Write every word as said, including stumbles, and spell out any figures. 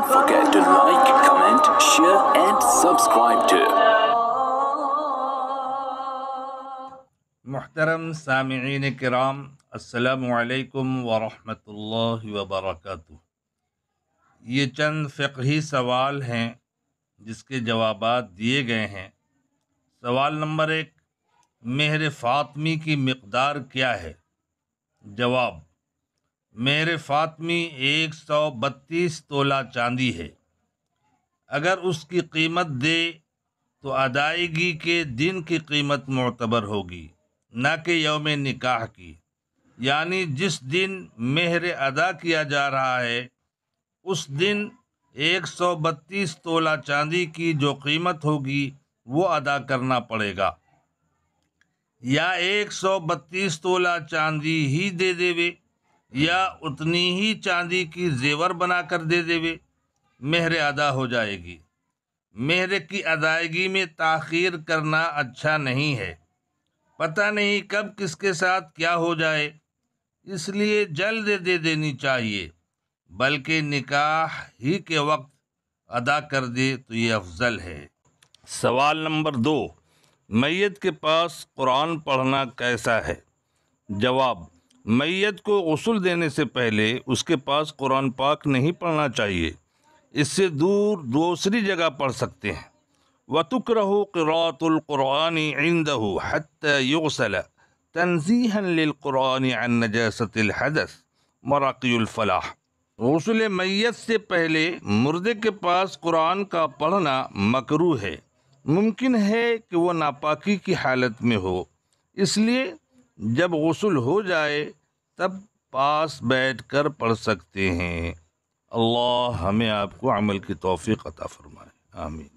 Don't forget to like, comment, share and subscribe to محترم سامعین کرام، السلام علیکم ورحمۃ اللہ وبرکاتہ۔ یہ چند فقہی سوال ہیں جس کے جوابات دیے گئے ہیں۔ سوال نمبر ایک، مہر فاطمی کی مقدار کیا ہے؟ جواب، مہر فاطمی ایک سو بتیس تولہ چاندی ہے۔ اگر اس کی قیمت دے تو ادائیگی کے دن کی قیمت معتبر ہوگی، نہ کہ یوم نکاح کی، یعنی جس دن مہر ادا کیا جا رہا ہے اس دن ایک سو بتیس تولہ چاندی کی جو قیمت ہوگی وہ ادا کرنا پڑے گا، یا ایک سو بتیس تولہ چاندی ہی دے دیوے یا اتنی ہی چاندی کی زیور بنا کر دے دیوے، مہر ادا ہو جائے گی۔ مہر کی ادائیگی میں تاخیر کرنا اچھا نہیں ہے، پتہ نہیں کب کس کے ساتھ کیا ہو جائے، اس لیے جلد دے دینی چاہیے، بلکہ نکاح ہی کے وقت ادا کر دے تو یہ افضل ہے۔ سوال نمبر دو، میت کے پاس قرآن پڑھنا کیسا ہے؟ جواب، میت کو غسل دینے سے پہلے اس کے پاس قرآن پاک نہیں پڑھنا چاہیے، اس سے دور دوسری جگہ پڑھ سکتے ہیں۔ وَتُكْرَهُ قِرَاءَةُ الْقُرْآنِ عِنْدَهُ حَتَّى يُغْسَلَ تَنزِيهًا لِلْقُرْآنِ عَنْ نَجَاسَةِ الْحَدَثِ مَرَاقِيُ الْفَلَاحِ۔ غسل میت سے پہلے مردے کے پاس قرآن کا پڑھنا مکروہ ہے، ممکن ہے کہ وہ ناپاکی کی حالت میں ہو، اس لیے جب غسل ہو جائے تب پاس بیٹھ کر پڑھ سکتے ہیں۔ اللہ ہمیں آپ کو عمل کی توفیق عطا فرمائے، آمین۔